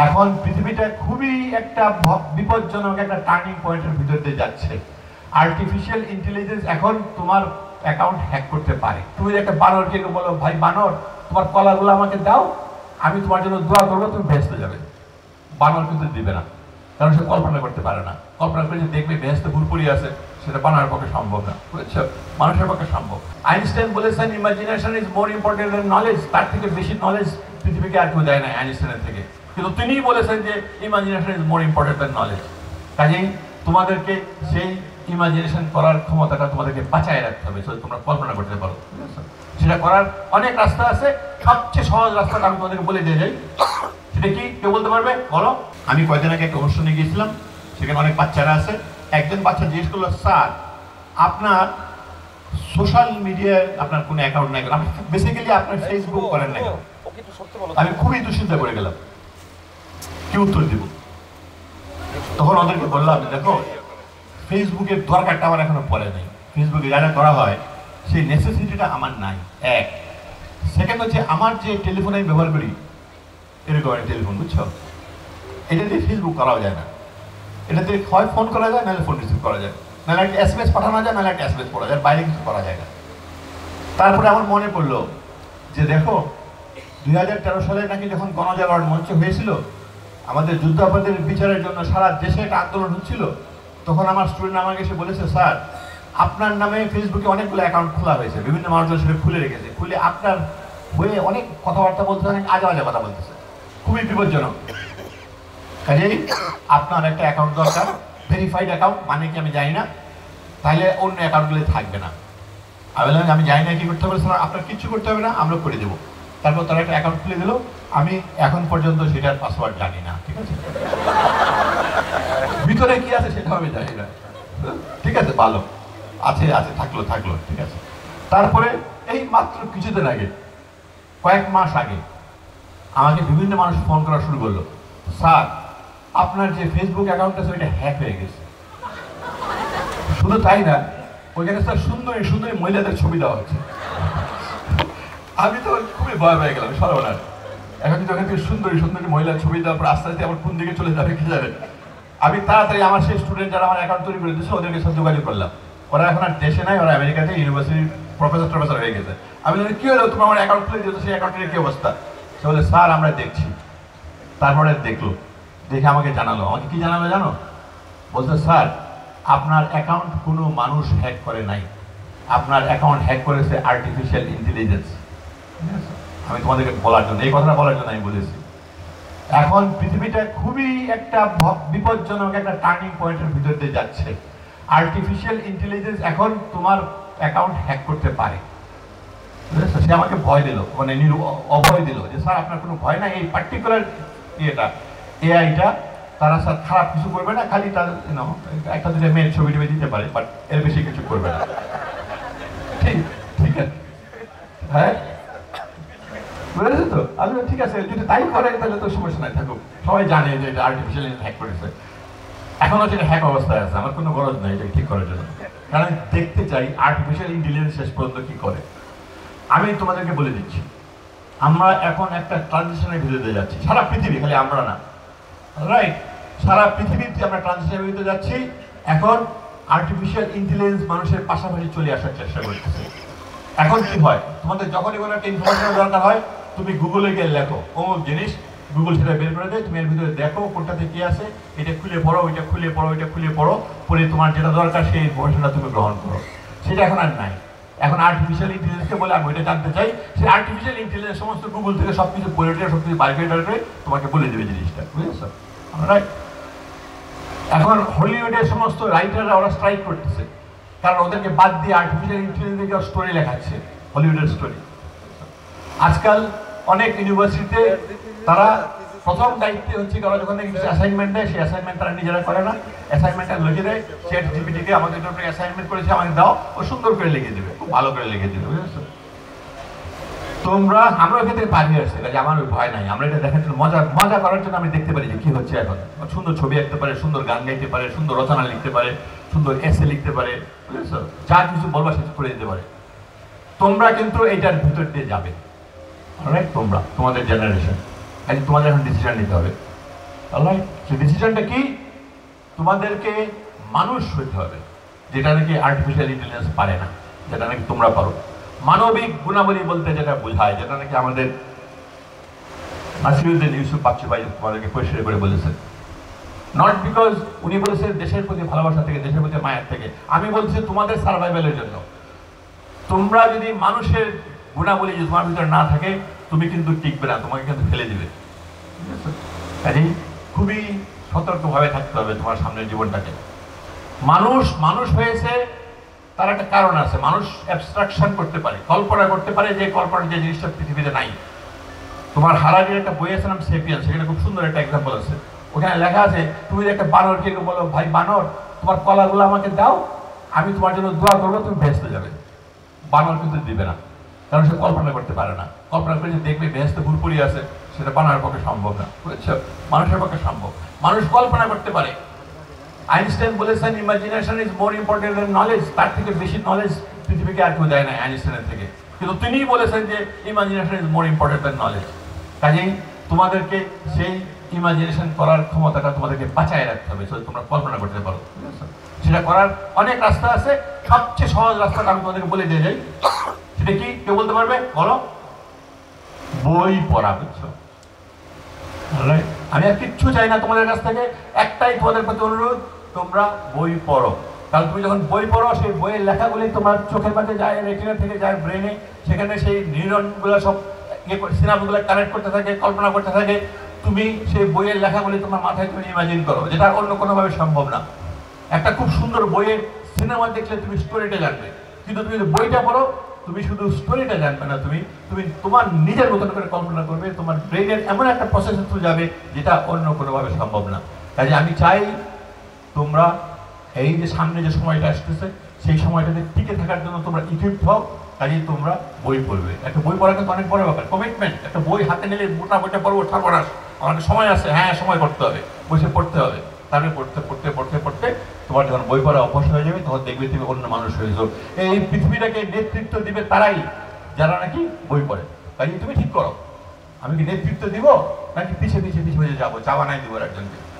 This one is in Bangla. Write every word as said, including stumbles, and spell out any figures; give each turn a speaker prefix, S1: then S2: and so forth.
S1: এখন পৃথিবীটা খুবই একটা বিপজ্জনক একটা টার্নিং পয়েন্টের ভিতর দিয়ে যাচ্ছে। আর্টিফিশিয়াল ইন্টেলিজেন্স এখন তোমার অ্যাকাউন্ট হ্যাক করতে পারে। তুমি একটা বানরকে বলো, ভাই বানর তোমার কলাগুলো আমাকে দাও, আমি তোমার জন্য দোয়া করবো, তুমি বেহেশতে যাবে। বানর কিন্তু দিবে না, কারণ সে কল্পনা করতে পারে না। কল্পনা করে যে দেখবে বেহেশতে পুরোপুরি আছে, সেটা বানরের পক্ষে সম্ভব না, বুঝছো? মানুষের পক্ষে সম্ভব। আইনস্টাইন বলেছেন imagination is more important than knowledge. তার থেকে বেশি নলেজ পৃথিবীকে আর কেউ দেয় না আইনস্টাইনের থেকে, কিন্তু তিনিই বলেছেন যে imagination is more important than knowledge. কাজেই তোমাদেরকে সেই ইমাজিনেশন করার ক্ষমতাটা তোমাদেরকে বাঁচায় রাখতে হবে, যদি তোমরা কল্পনা করতে পারো। সেটা করার অনেক রাস্তা আছে, সবচেয়ে সহজ রাস্তাটা আমি তোমাদেরকে বলে দিয়ে যাই। সেটা কি কেউ বলতে পারবে? বলো। আমি কয়েকদিন আগে একটা অনুষ্ঠানে গিয়েছিলাম, সেখানে অনেক বাচ্চারা আছে। একজন বাচ্চা জিজ্ঞেস করলো, স্যার আপনার সোশ্যাল মিডিয়ায় আপনার কোনো অ্যাকাউন্ট নাই, আপনি বেসিক্যালি আপনার ফেসবুক করেন না কেন? আমি খুবই দুশ্চিন্তা করে গেলাম কি উত্তর দিব। তখন ওদেরকে বললাম, দেখো ফেসবুকের দরকারটা আমার এখনো পড়ে নাই। ফেসবুকে যা যা করা হয় সেই নেসেসিটিটা আমার নাই। এক সেকেন্ড হচ্ছে, আমার যে টেলিফোন আমি ব্যবহার করি, এরকম একটা টেলিফোন, বুঝছো, এটা দিয়ে ফেসবুক করাও যায় না। এটাতে হয় ফোন করা যায়, নাহলে ফোন রিসিভ করা যায়, নাহলে একটা এস এম এস পাঠানো যায়, নাহলে একটা এস এম এস পড়া যায়, বাইরে কিছু করা যায় না। তারপরে আমার মনে পড়লো যে দেখো দুই হাজার তেরো সালে নাকি যখন গণজাগরণ মঞ্চ হয়েছিল, আমাদের যুদ্ধাপরাধীর বিচারের জন্য সারা দেশে একটা আন্দোলন হচ্ছিল, তখন আমার স্টুডেন্ট আমাকে এসে বলেছে, স্যার আপনার নামে ফেসবুকে অনেকগুলো অ্যাকাউন্ট খোলা হয়েছে, বিভিন্ন মানুষজন সেটা খুলে রেখেছে, খুলে আপনার হয়ে অনেক কথাবার্তা বলতেছে, অনেক আজে বাজে কথা বলতেছে, খুবই বিপজ্জনক। কাজেই আপনার একটা অ্যাকাউন্ট দরকার, ভেরিফাইড অ্যাকাউন্ট, মানে কি আমি জানি না, তাহলে অন্য অ্যাকাউন্টগুলো থাকবে না। আমি বললাম আমি জানি না কি করতে হবে, স্যার আপনার কিছু করতে হবে না, আমরা করে দেবো। তারপর তারা একটা অ্যাকাউন্ট খুলে দিল, আমি এখন পর্যন্ত সেটার পাসওয়ার্ড জানি না, ঠিক আছে, ভিতরে কি আছে সেটা আমি জানি না, ঠিক আছে, ভালো আছে আছে থাকলো থাকলো ঠিক আছে। তারপরে এই মাত্র কিছুদিন আগে, কয়েক মাস আগে আমাকে বিভিন্ন মানুষ ফোন করা শুরু করলো, স্যার আপনার যে ফেসবুক অ্যাকাউন্ট আছে ওইটা হ্যাক হয়ে গেছে। শুধু তাই না, ওইখানে স্যার সুন্দরী সুন্দরী মহিলাদের ছবি দেওয়া হচ্ছে। আমি তো খুবই ভয় পেয়ে গেলাম, সর্বনাশ, এখন কিন্তু ওখান থেকে সুন্দরী সুন্দরী মহিলার ছবি দেওয়ার পর আস্তে আস্তে আমার কোন দিকে চলে যাবে কি যাবে। আমি তাড়াতাড়ি আমার সেই স্টুডেন্ট যারা আমার অ্যাকাউন্ট তৈরি করে দিচ্ছে ওদেরকে সাথে যোগাযোগ করলাম। ওরা এখন আর দেশে নাই, ওরা আমেরিকাতে ইউনিভার্সিটির প্রফেসর ট্রফেসর হয়ে গেছে। আমি বলি কি হলো, তোমার আমার অ্যাকাউন্ট খুলে দিয়েছো, সেই অ্যাকাউন্টের কি অবস্থা? সে বলে স্যার আমরা দেখছি। তারপরে দেখলো, দেখে আমাকে জানালো, আমাকে কি জানালো জানো? বলছে স্যার আপনার অ্যাকাউন্ট কোনো মানুষ হ্যাক করে নাই, আপনার অ্যাকাউন্ট হ্যাক করেছে আর্টিফিশিয়াল ইন্টেলিজেন্স। আমি তোমাদেরকে বলার জন্য, এই কথাটা বলার জন্য আমি বলেছি। এখন পৃথিবীটা খুবই একটা বিপজ্জনক একটা টার্নিং পয়েন্টের ভিতর দিয়ে যাচ্ছে। আর্টিফিশিয়াল ইন্টেলিজেন্স এখন তোমার অ্যাকাউন্ট হ্যাক করতে পারে। সে আমাকে ভয় দিল, মানে অভয় দিল যে স্যার আপনার কোনো ভয় নাই, এই পার্টিকুলার ইয়েটা এআইটা তারা স্যার খারাপ কিছু করবে না, খালি তার একটা দুটো মেয়ের ছবি টবি দিতে পারে, বাট এর বেশি কিছু করবে না। ঠিক ঠিক আছে, হ্যাঁ বুঝেছো তো? আমি ঠিক আছে, যদি তাই করে তাহলে তো সমস্যা নাই, থাকুক, সবাই জানে যে এটা আর্টিফিশিয়াল হ্যাক করেছে। এখনো সেটা হ্যাক অবস্থায় আছে, আমার কোনো গরজ নেই এটা ঠিক করার জন্য, কারণ আমি দেখতে চাই আর্টিফিশিয়াল ইন্টেলিজেন্স শেষ পর্যন্ত কি করে। আমি তোমাদেরকে বলে দিচ্ছি, আমরা এখন একটা ট্রানজিশনের ভিতরে দিয়ে যাচ্ছি, সারা পৃথিবী, খালি আমরা না, রাইট, সারা পৃথিবীতে আমরা ট্রানজিশনের ভিতরে যাচ্ছি। এখন আর্টিফিশিয়াল ইন্টেলিজেন্স মানুষের পাশাপাশি চলে আসার চেষ্টা করতেছে। এখন কি হয়, তোমাদের যখনই কোনো একটা ইনফরমেশনের দরকার হয়, তুমি গুগলে গিয়ে লেখো অমুক জিনিস, গুগল সেটা বের করে দেয়, তুমি এর ভিতরে দেখো কোনটাতে কি আছে, এটা খুলে পড়ো, ওইটা খুলে পড়ো, ওইটা খুলে পড়ো, পরে তোমার যেটা দরকার সেই ইনফরমেশনটা তুমি গ্রহণ করো। সেটা এখন আর নাই। এখন আর্টিফিশিয়াল ইন্টেলিজেন্সকে বলে আমি ওইটা জানতে চাই, সেই আর্টিফিশিয়াল ইন্টেলিজেন্স সমস্ত গুগল থেকে সব কিছু পড়ে সব কিছু বাইর করে করে তোমাকে বলে দেবে জিনিসটা, বুঝেছো? রাইট। এখন হলিউডের সমস্ত রাইটাররা ওরা স্ট্রাইক করতেছে, কারণ ওদেরকে বাদ দিয়ে আর্টিফিশিয়াল ইন্টেলিজেন্সের স্টোরি লেখাচ্ছে, হলিউডের স্টোরি। আজকাল অনেক ইউনিভার্সিটিতে তারা প্রথম দায়িত্ব হচ্ছে ওরা যখন কিছু অ্যাসাইনমেন্ট দেয়, সেই অ্যাসাইনমেন্ট তারা নিজেরা করে না, অ্যাসাইনমেন্টটা লিখে দেয়, চ্যাট জিপিটিকে আমাদের জন্য অ্যাসাইনমেন্ট করেছে আমাকে দাও, ও সুন্দর করে লিখে দেবে, খুব ভালো করে লিখে দেবে, বুঝেছো? তোমরা আমরা ওই ক্ষেত্রে পারি আসছে, কাজে আমার ওই ভয় নাই, আমরা এটা দেখার জন্য মজা মজা করার জন্য আমি দেখতে পারি যে কি হচ্ছে। এখন সুন্দর ছবি আঁকতে পারে, সুন্দর গান গাইতে পারে, সুন্দর রচনা লিখতে পারে, সুন্দর এসে লিখতে পারে, বুঝেছো? যা কিছু বলবা সেটা করে দিতে পারে। তোমরা কিন্তু এইটার ভিতর দিয়ে যাবে, রাইট? তোমরা তোমাদের জেনারেশন, কাজে তোমাদের এখন ডিসিশন নিতে হবে। অলরাইট, সেই ডিসিশনটা কি? তোমাদেরকে মানুষ হইতে হবে, যেটা নাকি আর্টিফিশিয়াল ইন্টেলিজেন্স পারে না, যেটা নাকি তোমরা পারো। মানবিক গুণাবলী বলতে যেটা বোঝায়, যেটা নাকি আমাদের নাসিরুদ্দিন ইউসুফ বাচ্চু ভাই তোমাদেরকে পরিষ্কার করে বলেছেন। নট বিকজ উনি বলেছেন দেশের প্রতি ভালোবাসা থেকে, দেশের প্রতি মায়ের থেকে, আমি বলছি তোমাদের সার্ভাইভালের জন্য। তোমরা যদি মানুষের গুণাবলী যদি তোমার ভিতরে না থাকে, তুমি কিন্তু টিকবে না, তোমাকে কিন্তু ফেলে দিবে। কাজেই খুবই সতর্কভাবে থাকতে হবে তোমার সামনের জীবনটাকে। মানুষ মানুষ হয়েছে তার একটা কারণ আছে। মানুষ অ্যাবস্ট্রাকশন করতে পারে, কল্পনা করতে পারে, যে কল্পনা যে জিনিসটা পৃথিবীতে নাই। তোমার হারারির একটা বই আছে নাম সেপিয়ান্স, সেখানে খুব সুন্দর একটা এক্সাম্পল আছে। ওখানে লেখা আছে, তুমি একটা বানরকে বলো, ভাই বানর তোমার কলাগুলো আমাকে দাও, আমি তোমার জন্য দোয়া করবো, তুমি ভেস্তে যাবে। বানর কিন্তু দিবে না, কারণ সে কল্পনা করতে পারে না। কল্পনা করে যে দেখবে ভেস্তে ভুরপুরি আছে, সেটা বানরের পক্ষে সম্ভব না, বুঝছো? মানুষের পক্ষে সম্ভব। মানুষ কল্পনা করতে পারে। আইনস্টাইন বলেছেন imagination is more important than knowledge. তার থেকে বেশি নলেজ পৃথিবীকে আর কেউ দেয় না আইনস্টাইনের থেকে, কিন্তু তিনিই বলেছেন যে imagination is more important than knowledge. কাজেই তোমাদেরকে সেই ইমাজিনেশন করার ক্ষমতাটা তোমাদেরকে বাঁচায় রাখতে হবে, তোমরা কল্পনা করতে পারো। সেটা করার অনেক রাস্তা আছে, সবচেয়ে সহজ রাস্তাটা আমি তোমাদেরকে বলে দিয়ে যাই। সেটা কি কেউ বলতে পারবে? বলো। বই পড়া, বুঝছো? আমি আর কিচ্ছু চাই না তোমাদের কাছ থেকে, একটাই তোমাদের প্রতি অনুরোধ, তোমরা বই পড়ো। কারণ তুমি যখন বই পড়ো, সেই বইয়ের লেখাগুলি তোমার চোখের মাঝে যায়, রেটিনা থেকে যায় ব্রেনে, সেখানে সেই নিউরনগুলো সব সিনাপগুলো কানেক্ট করতে থাকে, কল্পনা করতে থাকে। তুমি সেই বইয়ের লেখাগুলি তোমার মাথায় তুমি ইমাজিন করো, যেটা অন্য কোনোভাবে সম্ভব না। একটা খুব সুন্দর বইয়ের সিনেমা দেখলে তুমি স্টোরিটা জানবে, কিন্তু তুমি যদি বইটা পড়ো, তুমি শুধু স্টোরিটা জানবে না, তুমি তুমি তোমার নিজের মতন করে কল্পনা করবে, তোমার ব্রেনের এমন একটা প্রসেসে থ্রু যাবে যেটা অন্য কোনোভাবে সম্ভব না। কাজে আমি চাই তোমরা এই যে সামনে যে সময়টা আসতেছে, সেই সময়টাতে টিকে থাকার জন্য তোমরা ইকুইপড হও। কাজেই তোমরা বই পড়বে। একটা বই পড়া কিন্তু অনেক বড় ব্যাপার, কমিটমেন্ট। একটা বই হাতে নিলে মোটা বইটা পড়বো, ঠাকুরাস আমাদের সময় আছে, হ্যাঁ সময় করতে হবে, বসে পড়তে হবে। তারপরে পড়তে পড়তে পড়তে পড়তে তোমার যখন বই পড়া অভ্যাস হয়ে যাবে, তখন দেখবে তুমি অন্য মানুষ হয়ে যাও। এই পৃথিবীটাকে নেতৃত্ব দিবে তারাই যারা নাকি বই পড়ে। কাজে তুমি ঠিক করো, আমি কি নেতৃত্ব দিব নাকি পিছিয়ে পিছিয়ে পিছিয়ে যাবো, চাওয়া নাই দিব একজনকে।